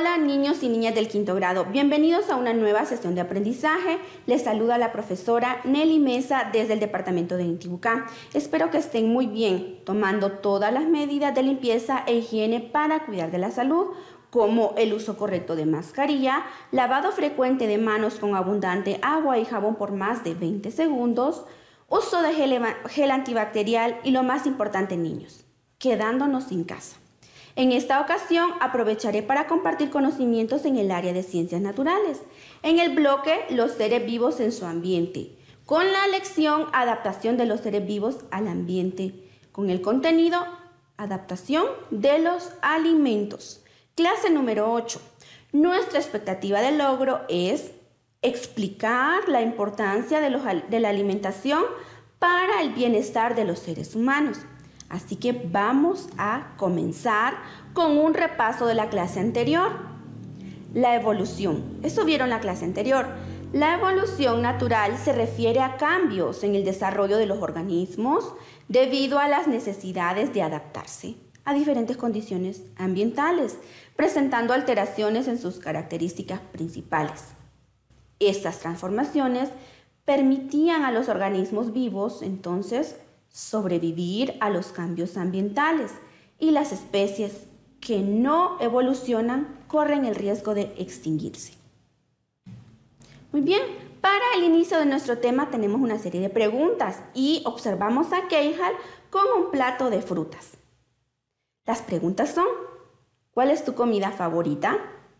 Hola niños y niñas del quinto grado, bienvenidos a una nueva sesión de aprendizaje. Les saluda la profesora Nelly Mesa desde el departamento de Intibucá. Espero que estén muy bien, tomando todas las medidas de limpieza e higiene para cuidar de la salud, como el uso correcto de mascarilla, lavado frecuente de manos con abundante agua y jabón por más de 20 segundos, uso de gel antibacterial y lo más importante, niños, quedándonos en casa. En esta ocasión aprovecharé para compartir conocimientos en el área de ciencias naturales, en el bloque Los seres vivos en su ambiente, con la lección Adaptación de los seres vivos al ambiente, con el contenido Adaptación de los alimentos. Clase número 8. Nuestra expectativa de logro es explicar la importancia de la alimentación para el bienestar de los seres humanos. Así que vamos a comenzar con un repaso de la clase anterior. La evolución. Eso vieron la clase anterior. La evolución natural se refiere a cambios en el desarrollo de los organismos debido a las necesidades de adaptarse a diferentes condiciones ambientales, presentando alteraciones en sus características principales. Estas transformaciones permitían a los organismos vivos, entonces, sobrevivir a los cambios ambientales, y las especies que no evolucionan corren el riesgo de extinguirse. Muy bien, para el inicio de nuestro tema tenemos una serie de preguntas y observamos a Keijal con un plato de frutas. Las preguntas son: ¿cuál es tu comida favorita?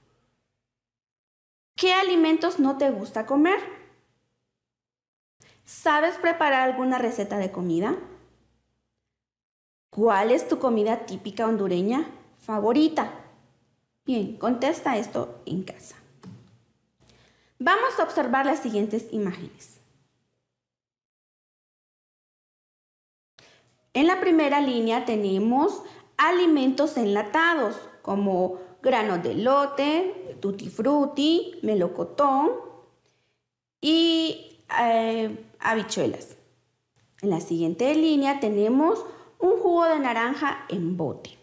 ¿Qué alimentos no te gusta comer? ¿Sabes preparar alguna receta de comida? ¿Cuál es tu comida típica hondureña favorita? Bien, contesta esto en casa. Vamos a observar las siguientes imágenes. En la primera línea tenemos alimentos enlatados como granos de elote, tutti frutti, melocotón y habichuelas. En la siguiente línea tenemos un jugo de naranja en bote,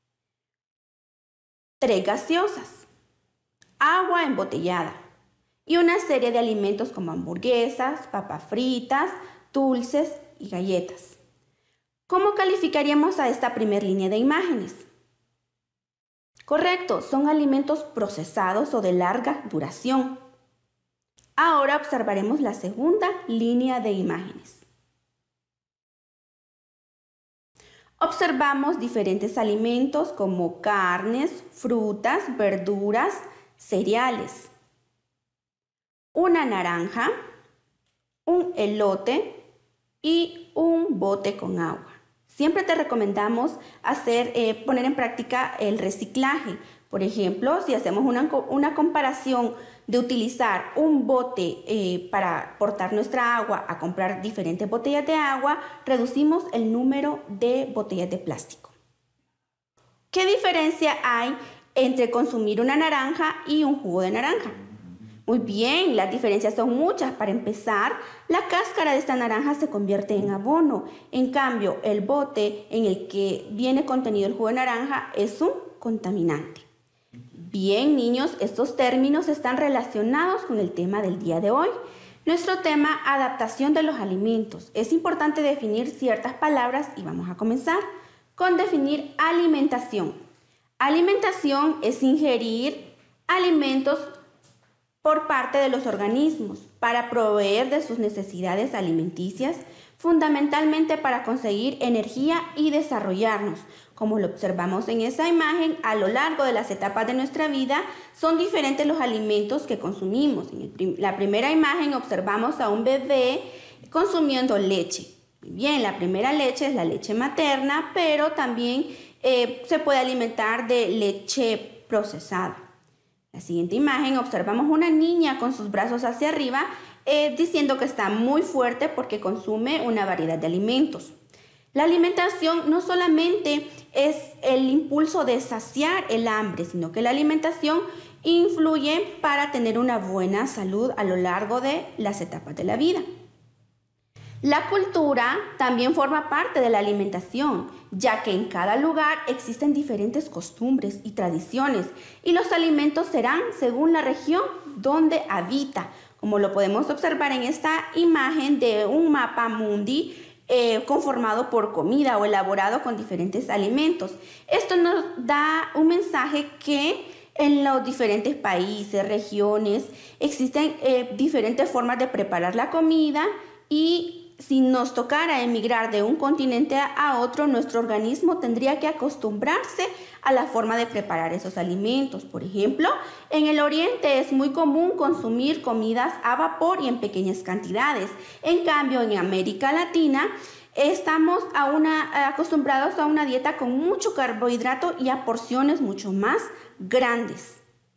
3 gaseosas, agua embotellada y una serie de alimentos como hamburguesas, papas fritas, dulces y galletas. ¿Cómo calificaríamos a esta primera línea de imágenes? Correcto, son alimentos procesados o de larga duración. Ahora observaremos la segunda línea de imágenes. Observamos diferentes alimentos como carnes, frutas, verduras, cereales, una naranja, un elote y un bote con agua. Siempre te recomendamos poner en práctica el reciclaje. Por ejemplo, si hacemos una comparación de utilizar un bote para portar nuestra agua a comprar diferentes botellas de agua, reducimos el número de botellas de plástico. ¿Qué diferencia hay entre consumir una naranja y un jugo de naranja? Muy bien, las diferencias son muchas. Para empezar, la cáscara de esta naranja se convierte en abono. En cambio, el bote en el que viene contenido el jugo de naranja es un contaminante. Bien, niños, estos términos están relacionados con el tema del día de hoy. Nuestro tema, adaptación de los alimentos. Es importante definir ciertas palabras y vamos a comenzar con definir alimentación. Alimentación es ingerir alimentos por parte de los organismos para proveer de sus necesidades alimenticias, fundamentalmente para conseguir energía y desarrollarnos. Como lo observamos en esa imagen, a lo largo de las etapas de nuestra vida son diferentes los alimentos que consumimos. En la primera imagen observamos a un bebé consumiendo leche. Bien, la primera leche es la leche materna, pero también se puede alimentar de leche procesada. En la siguiente imagen observamos una niña con sus brazos hacia arriba diciendo que está muy fuerte porque consume una variedad de alimentos. La alimentación no solamente es el impulso de saciar el hambre, sino que la alimentación influye para tener una buena salud a lo largo de las etapas de la vida. La cultura también forma parte de la alimentación, ya que en cada lugar existen diferentes costumbres y tradiciones y los alimentos serán según la región donde habita, como lo podemos observar en esta imagen de un mapa mundi conformado por comida o elaborado con diferentes alimentos. Esto nos da un mensaje que en los diferentes países, regiones, existen diferentes formas de preparar la comida y si nos tocara emigrar de un continente a otro, nuestro organismo tendría que acostumbrarse a la forma de preparar esos alimentos. Por ejemplo, en el oriente es muy común consumir comidas a vapor y en pequeñas cantidades. En cambio, en América Latina estamos acostumbrados a una dieta con mucho carbohidrato y a porciones mucho más grandes.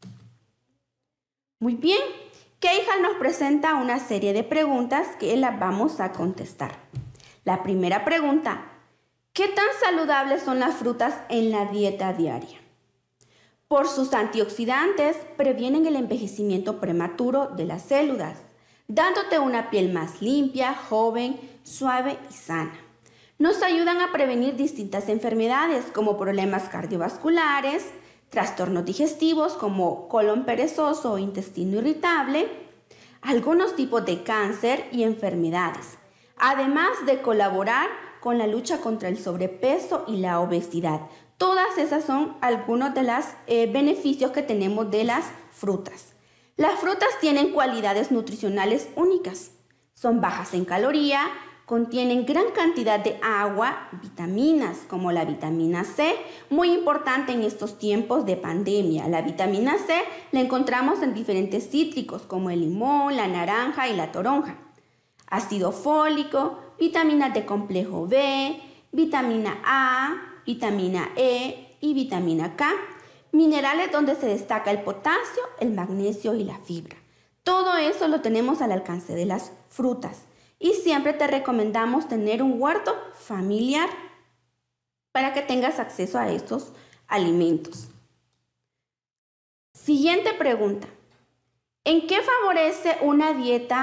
Muy bien. Keijal nos presenta una serie de preguntas que las vamos a contestar. La primera pregunta, ¿qué tan saludables son las frutas en la dieta diaria? Por sus antioxidantes, previenen el envejecimiento prematuro de las células, dándote una piel más limpia, joven, suave y sana. Nos ayudan a prevenir distintas enfermedades como problemas cardiovasculares, trastornos digestivos como colon perezoso o intestino irritable, algunos tipos de cáncer y enfermedades, además de colaborar con la lucha contra el sobrepeso y la obesidad. Todas esas son algunos de los beneficios que tenemos de las frutas. Las frutas tienen cualidades nutricionales únicas, son bajas en caloría, contienen gran cantidad de agua, vitaminas como la vitamina C, muy importante en estos tiempos de pandemia. La vitamina C la encontramos en diferentes cítricos como el limón, la naranja y la toronja. Ácido fólico, vitaminas de complejo B, vitamina A, vitamina E y vitamina K. Minerales donde se destaca el potasio, el magnesio y la fibra. Todo eso lo tenemos al alcance de las frutas. Y siempre te recomendamos tener un huerto familiar para que tengas acceso a estos alimentos. Siguiente pregunta. ¿En qué favorece una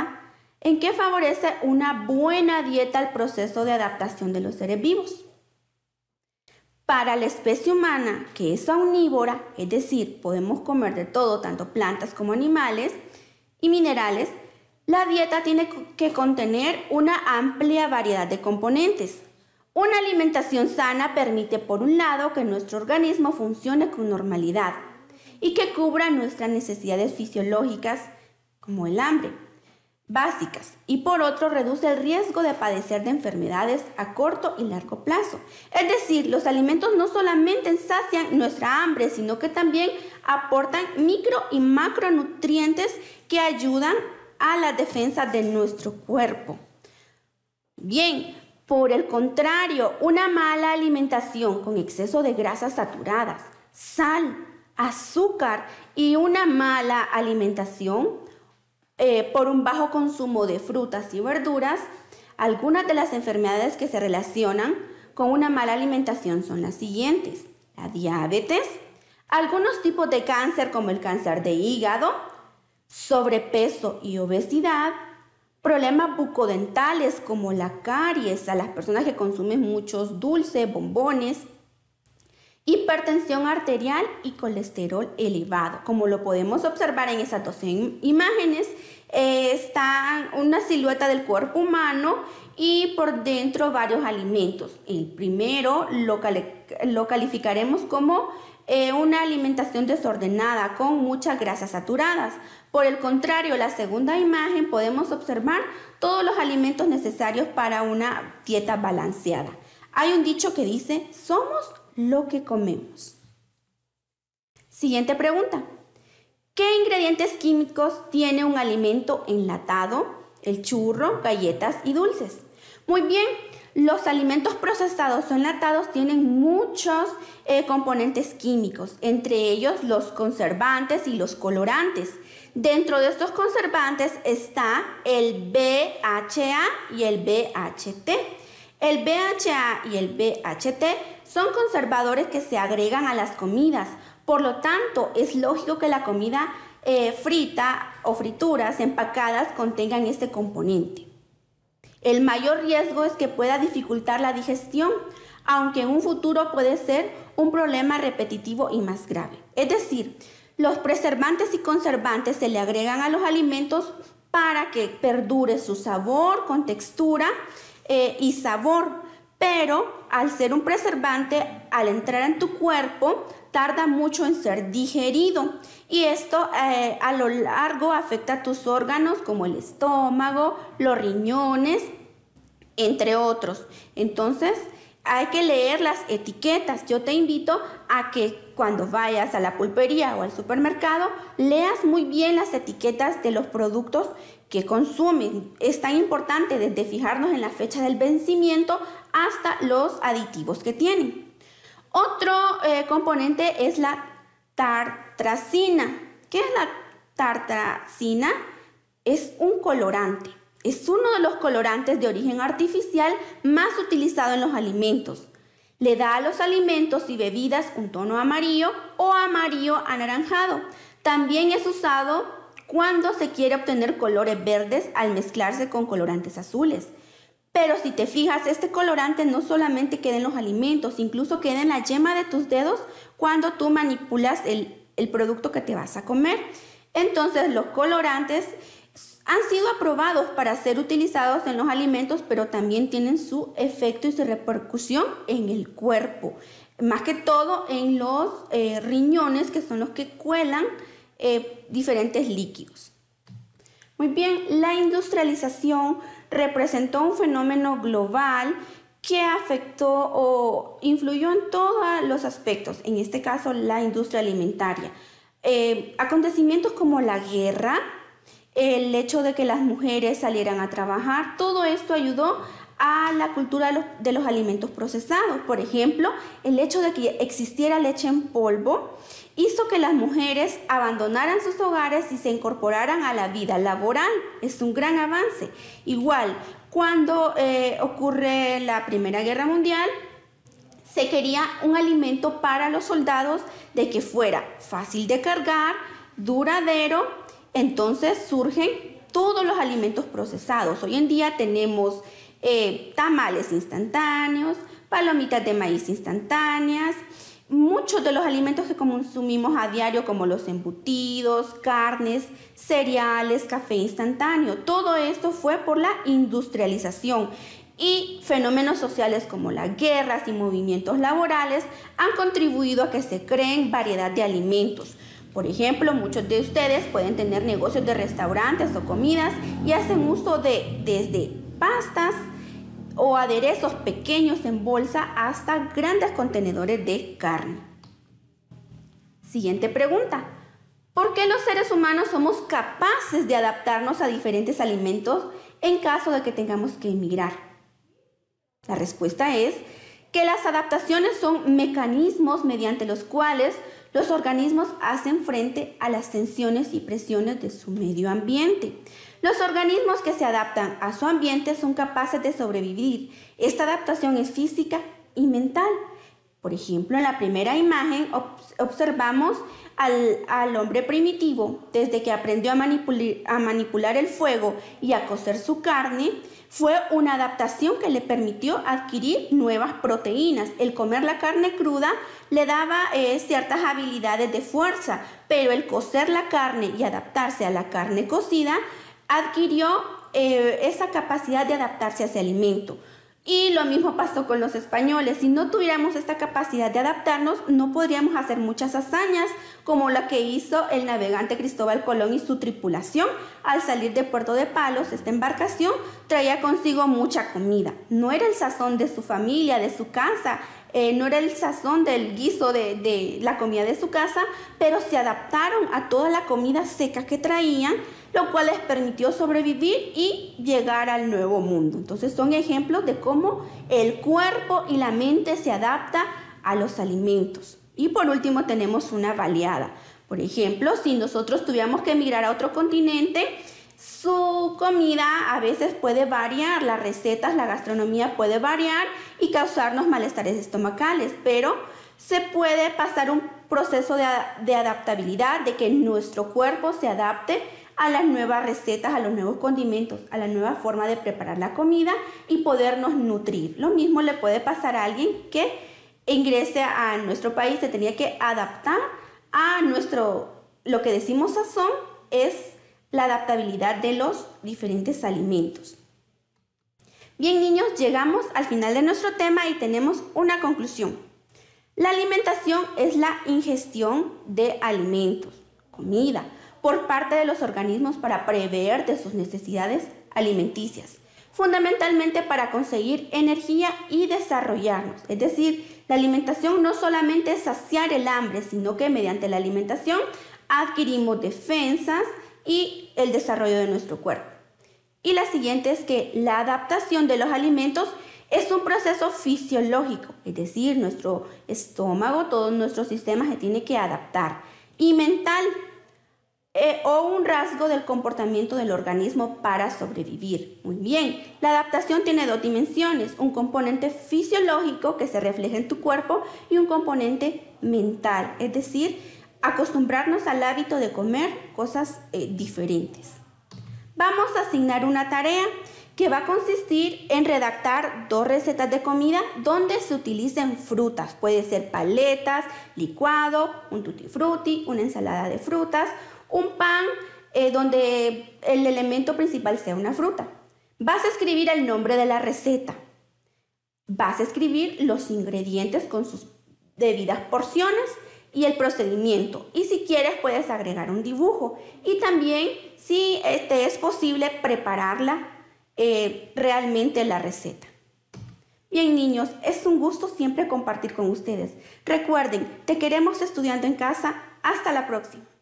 buena dieta al proceso de adaptación de los seres vivos? Para la especie humana, que es omnívora, es decir, podemos comer de todo, tanto plantas como animales y minerales, la dieta tiene que contener una amplia variedad de componentes. Una alimentación sana permite, por un lado, que nuestro organismo funcione con normalidad y que cubra nuestras necesidades fisiológicas, como el hambre, básicas, y por otro, reduce el riesgo de padecer de enfermedades a corto y largo plazo. Es decir, los alimentos no solamente sacian nuestra hambre, sino que también aportan micro y macronutrientes que ayudan a la defensa de nuestro cuerpo. Bien, por el contrario, una mala alimentación con exceso de grasas saturadas, sal, azúcar y una mala alimentación por un bajo consumo de frutas y verduras, algunas de las enfermedades que se relacionan con una mala alimentación son las siguientes: la diabetes, algunos tipos de cáncer como el cáncer de hígado, sobrepeso y obesidad, problemas bucodentales como la caries a las personas que consumen muchos dulces, bombones, hipertensión arterial y colesterol elevado. Como lo podemos observar en esas dos imágenes, está una silueta del cuerpo humano y por dentro varios alimentos. El primero lo calificaremos como una alimentación desordenada con muchas grasas saturadas. Por el contrario, la segunda imagen podemos observar todos los alimentos necesarios para una dieta balanceada. Hay un dicho que dice: somos lo que comemos. Siguiente pregunta. ¿Qué ingredientes químicos tiene un alimento enlatado, el churro, galletas y dulces? Muy bien, los alimentos procesados o enlatados tienen muchos componentes químicos, entre ellos los conservantes y los colorantes. Dentro de estos conservantes está el BHA y el BHT. El BHA y el BHT son conservadores que se agregan a las comidas. Por lo tanto, es lógico que la comida frita o frituras empacadas contengan este componente. El mayor riesgo es que pueda dificultar la digestión, aunque en un futuro puede ser un problema repetitivo y más grave. Es decir, los preservantes y conservantes se le agregan a los alimentos para que perdure su sabor, con textura y sabor, pero al ser un preservante, al entrar en tu cuerpo, tarda mucho en ser digerido y esto a lo largo afecta a tus órganos como el estómago, los riñones, entre otros. Entonces hay que leer las etiquetas. Yo te invito a que cuando vayas a la pulpería o al supermercado leas muy bien las etiquetas de los productos que consumen. Es tan importante desde fijarnos en la fecha del vencimiento hasta los aditivos que tienen. Otro componente es la tartrazina. ¿Qué es la tartrazina? Es un colorante. Es uno de los colorantes de origen artificial más utilizado en los alimentos. Le da a los alimentos y bebidas un tono amarillo o amarillo anaranjado. También es usado cuando se quiere obtener colores verdes al mezclarse con colorantes azules. Pero si te fijas, este colorante no solamente queda en los alimentos, incluso queda en la yema de tus dedos cuando tú manipulas el producto que te vas a comer. Entonces, los colorantes han sido aprobados para ser utilizados en los alimentos, pero también tienen su efecto y su repercusión en el cuerpo. Más que todo en los riñones, que son los que cuelan diferentes líquidos. Muy bien, la industrialización representó un fenómeno global que afectó o influyó en todos los aspectos, en este caso la industria alimentaria. Acontecimientos como la guerra, el hecho de que las mujeres salieran a trabajar, todo esto ayudó a la cultura de los alimentos procesados. Por ejemplo, el hecho de que existiera leche en polvo hizo que las mujeres abandonaran sus hogares y se incorporaran a la vida laboral. Es un gran avance. Igual, cuando ocurre la Primera Guerra Mundial, se quería un alimento para los soldados de que fuera fácil de cargar, duradero. Entonces surgen todos los alimentos procesados. Hoy en día tenemos tamales instantáneos, palomitas de maíz instantáneas, muchos de los alimentos que consumimos a diario como los embutidos, carnes, cereales, café instantáneo. Todo esto fue por la industrialización y fenómenos sociales como las guerras y movimientos laborales han contribuido a que se creen variedad de alimentos. Por ejemplo, muchos de ustedes pueden tener negocios de restaurantes o comidas y hacen uso de desde pastas o aderezos pequeños en bolsa hasta grandes contenedores de carne. Siguiente pregunta. ¿Por qué los seres humanos somos capaces de adaptarnos a diferentes alimentos en caso de que tengamos que emigrar? La respuesta es que las adaptaciones son mecanismos mediante los cuales los organismos hacen frente a las tensiones y presiones de su medio ambiente. Los organismos que se adaptan a su ambiente son capaces de sobrevivir. Esta adaptación es física y mental. Por ejemplo, en la primera imagen observamos al hombre primitivo, desde que aprendió a manipular el fuego y a cocer su carne. Fue una adaptación que le permitió adquirir nuevas proteínas. El comer la carne cruda le daba ciertas habilidades de fuerza, pero el cocer la carne y adaptarse a la carne cocida adquirió esa capacidad de adaptarse a ese alimento. Y lo mismo pasó con los españoles. Si no tuviéramos esta capacidad de adaptarnos, no podríamos hacer muchas hazañas como la que hizo el navegante Cristóbal Colón y su tripulación. Al salir de Puerto de Palos, esta embarcación traía consigo mucha comida. No era el sazón de su familia, de su casa, no era el sazón del guiso de la comida de su casa, pero se adaptaron a toda la comida seca que traían, lo cual les permitió sobrevivir y llegar al nuevo mundo. Entonces son ejemplos de cómo el cuerpo y la mente se adapta a los alimentos. Y por último tenemos una baleada. Por ejemplo, si nosotros tuviéramos que emigrar a otro continente, su comida a veces puede variar, las recetas, la gastronomía puede variar y causarnos malestares estomacales, pero se puede pasar un proceso de adaptabilidad, de que nuestro cuerpo se adapte a las nuevas recetas, a los nuevos condimentos, a la nueva forma de preparar la comida y podernos nutrir. Lo mismo le puede pasar a alguien que ingrese a nuestro país, se tenía que adaptar a lo que decimos sazón, es la adaptabilidad de los diferentes alimentos. Bien, niños, llegamos al final de nuestro tema y tenemos una conclusión. La alimentación es la ingestión de alimentos, comida, por parte de los organismos para proveer de sus necesidades alimenticias, fundamentalmente para conseguir energía y desarrollarnos. Es decir, la alimentación no solamente es saciar el hambre, sino que mediante la alimentación adquirimos defensas y el desarrollo de nuestro cuerpo. Y la siguiente es que la adaptación de los alimentos es un proceso fisiológico, es decir, nuestro estómago, todo nuestro sistema se tiene que adaptar. Y mental, o un rasgo del comportamiento del organismo para sobrevivir. Muy bien, la adaptación tiene dos dimensiones, un componente fisiológico que se refleja en tu cuerpo y un componente mental, es decir, acostumbrarnos al hábito de comer cosas diferentes. Vamos a asignar una tarea que va a consistir en redactar 2 recetas de comida donde se utilicen frutas. Puede ser paletas, licuado, un tutti frutti, una ensalada de frutas, un pan donde el elemento principal sea una fruta. Vas a escribir el nombre de la receta. Vas a escribir los ingredientes con sus debidas porciones y el procedimiento. Y si quieres puedes agregar un dibujo. Y también, si te es posible, prepararla realmente la receta. Bien, niños, es un gusto siempre compartir con ustedes. Recuerden, te queremos estudiando en casa. Hasta la próxima.